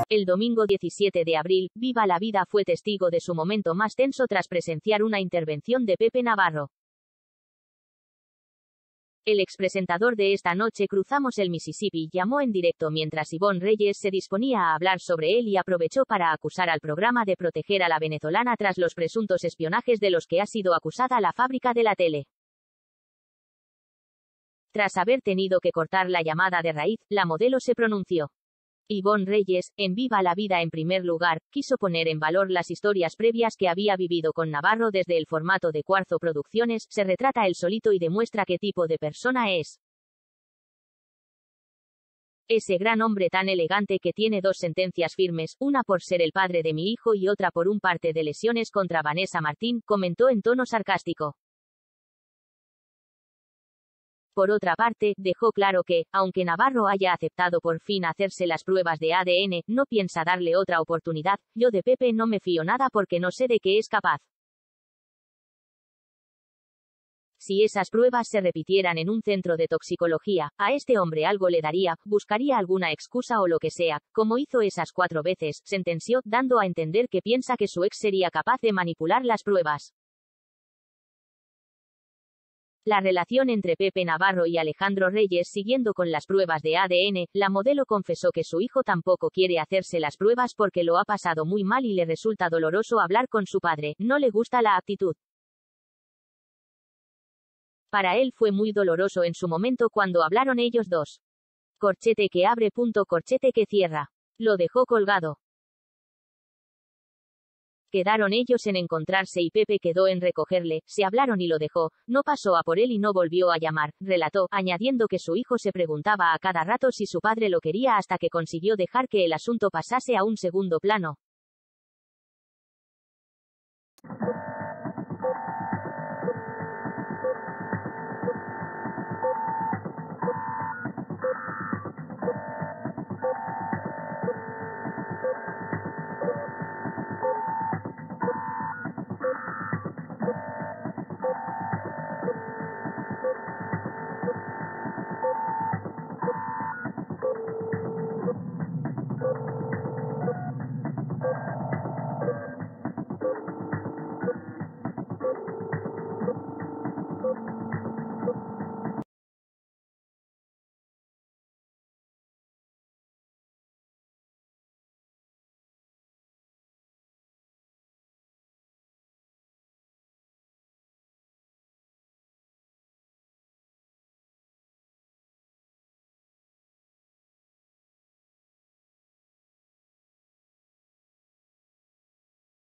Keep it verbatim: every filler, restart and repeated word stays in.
El domingo diecisiete de abril, Viva la Vida fue testigo de su momento más tenso tras presenciar una intervención de Pepe Navarro. El expresentador de Esta Noche Cruzamos el Mississippi llamó en directo mientras Ivonne Reyes se disponía a hablar sobre él y aprovechó para acusar al programa de proteger a la venezolana tras los presuntos espionajes de los que ha sido acusada la fábrica de la tele. Tras haber tenido que cortar la llamada de raíz, la modelo se pronunció. Ivonne Reyes, en Viva la Vida en primer lugar, quiso poner en valor las historias previas que había vivido con Navarro desde el formato de Cuarzo Producciones, se retrata él solito y demuestra qué tipo de persona es. Ese gran hombre tan elegante que tiene dos sentencias firmes, una por ser el padre de mi hijo y otra por un parte de lesiones contra Vanessa Martín, comentó en tono sarcástico. Por otra parte, dejó claro que, aunque Navarro haya aceptado por fin hacerse las pruebas de A D N, no piensa darle otra oportunidad. Yo de Pepe no me fío nada porque no sé de qué es capaz. Si esas pruebas se repitieran en un centro de toxicología, a este hombre algo le daría, buscaría alguna excusa o lo que sea, como hizo esas cuatro veces, sentenció, dando a entender que piensa que su ex sería capaz de manipular las pruebas. La relación entre Pepe Navarro y Alejandro Reyes. Siguiendo con las pruebas de A D N, la modelo confesó que su hijo tampoco quiere hacerse las pruebas porque lo ha pasado muy mal y le resulta doloroso hablar con su padre, no le gusta la actitud. Para él fue muy doloroso en su momento cuando hablaron ellos dos. Corchete que abre, punto corchete que cierra. Lo dejó colgado. Quedaron ellos en encontrarse y Pepe quedó en recogerle, se hablaron y lo dejó, no pasó a por él y no volvió a llamar, relató, añadiendo que su hijo se preguntaba a cada rato si su padre lo quería hasta que consiguió dejar que el asunto pasase a un segundo plano.